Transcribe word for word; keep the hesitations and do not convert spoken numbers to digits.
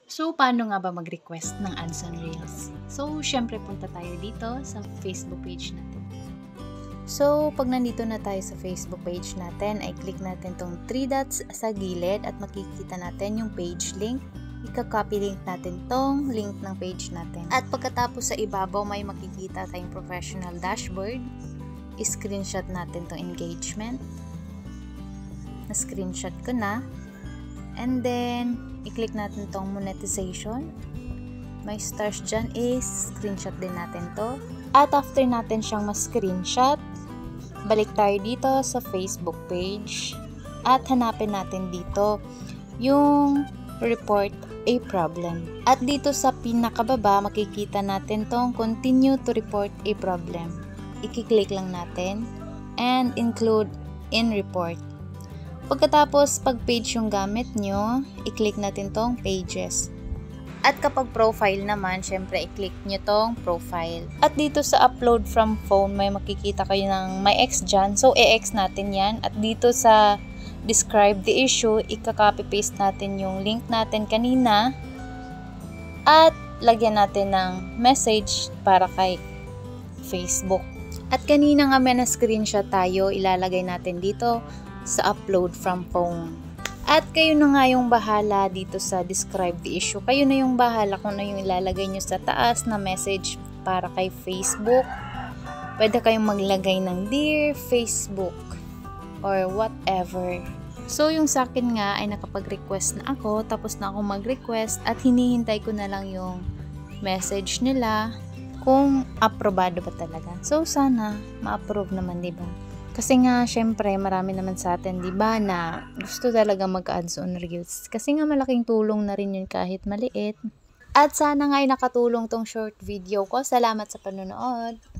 So, paano nga ba mag-request ng ads on Reels? So, syempre punta tayo dito sa Facebook page natin. So, pag nandito na tayo sa Facebook page natin, ay click natin tong three dots sa gilid at makikita natin yung page link. Ika-copy link natin tong link ng page natin. At pagkatapos sa ibabaw, may makikita tayong professional dashboard. I-screenshot natin tong engagement. Na-screenshot ko na. And then, i-click natin tong monetization. May stars dyan is, screenshot din natin to. At after natin siyang ma-screenshot, balik tayo dito sa Facebook page. At hanapin natin dito yung report a problem. At dito sa pinakababa, makikita natin tong continue to report a problem. I-click lang natin and include in report. Pagkatapos, pag page yung gamit nyo, i-click natin tong pages. At kapag profile naman, syempre i-click nyo tong profile. At dito sa upload from phone, may makikita kayo ng may X dyan. So, i-X natin yan. At dito sa describe the issue, ika-copy paste natin yung link natin kanina. At lagyan natin ng message para kay Facebook. At kanina nga may na-screenshot tayo, ilalagay natin dito sa upload from phone. At kayo na nga yung bahala dito sa describe the issue. Kayo na yung bahala kung ano yung ilalagay nyo sa taas na message para kay Facebook. Pwede kayong maglagay ng Dear Facebook or whatever. So yung sa akin nga ay nakapag-request na ako, tapos na ako mag-request at hinihintay ko na lang yung message nila kung aprobado ba talaga. So sana ma-approve naman, diba? Kasi nga, syempre, marami naman sa atin, di ba, na gusto talaga mag-ads on Reels. Kasi nga, malaking tulong na rin yun kahit maliit. At sana nga ay nakatulong tong short video ko. Salamat sa panonood.